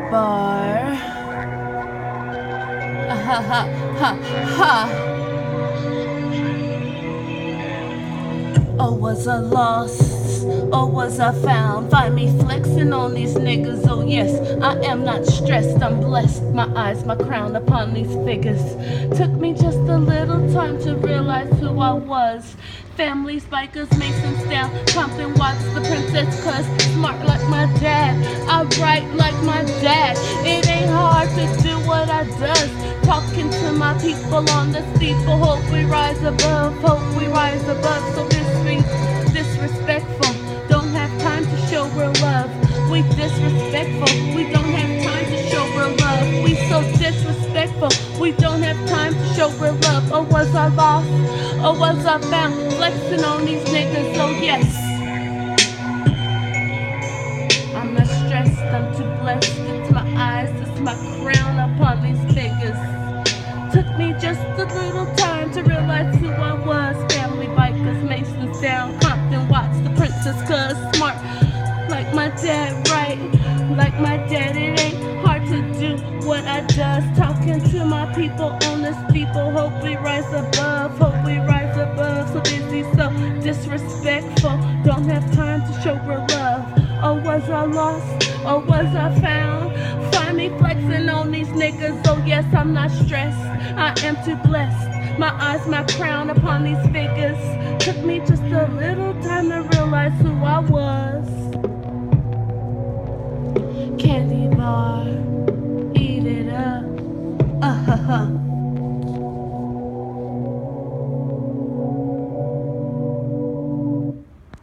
bar. Ha ha ha ha. Or was I lost? Or was I found? Find me flexing on these niggas. Oh yes, I am not stressed, I'm blessed. My eyes, my crown upon these figures. Took me just a little time to realize who I was. Families, bikers, Masons down, Compton Watts, the princess cuz smart like my dad. I write like my dad. It ain't hard to do what I does. Talking to my people on the steeple. Hope we rise above, hope we rise above. So disrespectful, don't have time to show real love. We disrespectful, we don't have time to show real love. We so disrespectful, we don't have time to show real love. Or was I lost? Or was I found? Flexing on these niggas, oh yes. I'm not stressed, I'm too blessed. It's my eyes, it's my crown upon these figures. Took me just a little time to realize who I was. Family, bikers, Masons down, Compton Watts, the princess cuz smart like my dad, right? Like my dad, it ain't hard to do what I does. Talking to my people, honest people. Hope we rise above, hope we rise above. So busy, so disrespectful, don't have time to show real love. Or was I lost? Or was I found? Find me flexing on these niggas. Oh yes, I'm not stressed, I am too blessed. My eyes, my crown upon these figures. Took me just a little time to realize who I was. Candy bar, eat it up.